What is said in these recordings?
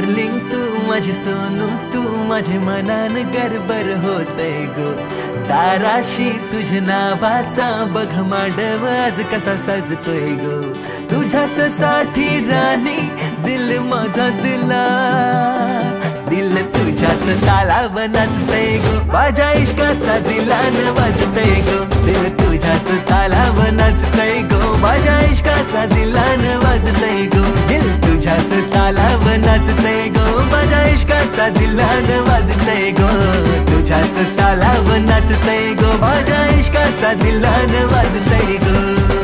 Darling तू माझी सोनू, तू माझे मनान गरबर होतय गो. दाराशी तुझ्या नावाचा बघ मांडव आज कसा सजतोय गो. तुझ्याच साठी राणी दिल माझा दिला, दिल तुझ्याच तालाव नाचतय गो. माझ्या इश्काचा दिलान वाजतय गो. दिल तुझ्याच तालाव नाचतय गो. माझ्या इश्काचा दिलान वाजतय गो. दिल तुझ्याच तालाव नाचतय गो. माझ्या इश्काचा दिलान वाजतय गो. तुझ्याच तालाव नाचतय गो. माझ्या इश्काचा दिलान वाजतय गो.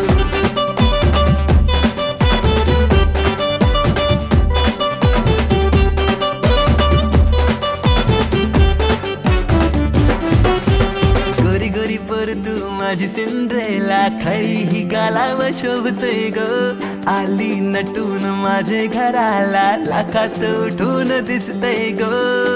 तू माझी सिंड्रेला, खरी ही गालाव शोभतय गो. आली नटून माझे घराला, लाखात उठून दिसतय गो.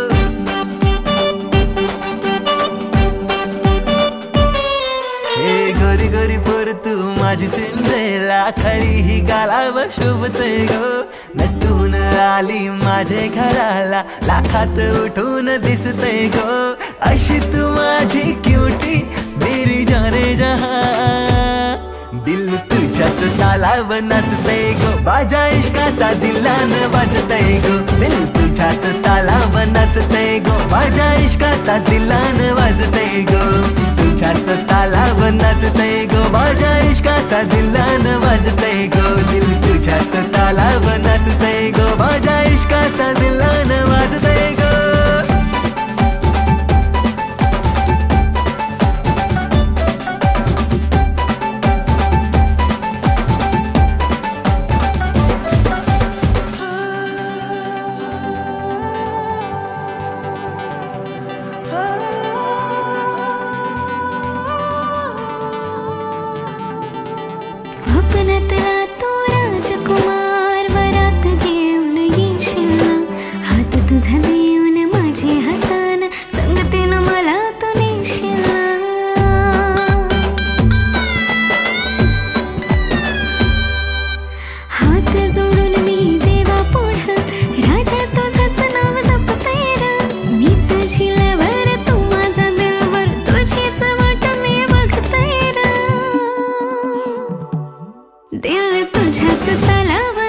हे गोरी गोरी पोर तू माझी सिंड्रेला, खरी ही गालाव शोभतय गो. नटून आली माझे घराला, लाखात उठून दिसतय गो. अशी तू माझी क्यूटी मेरी जाने जहां, दिल तुझ्याच तालाव नाचतय गो. माझ्या इश्काचा दिलान वाजतय गो. दिल तुझ्याच तालाव नाचतय गो. माझ्या इश्काचा दिलान वाजतय गो. तुझ्याच तालाव नाचतय गो. माझ्या इश्काचा दिलान वाजतय गो. दिल तुझ्याच तालाव नाचतय गो. माझ्या इश्काचा दिलान वाजतय गो. स्वप्नातला तो राजकुमार वरात घेऊन येशील ना. हात तुझा देऊन माझे हातान संगतीनं मला तू नेशील ना. हात जोडून मी देवा पुढं राजा तुझंच नाव जपतय र. मी तुझी लवर, तू माझा दिलवर, तुझीच वाट मी बघतय र. दिल तुझ्याच तालाव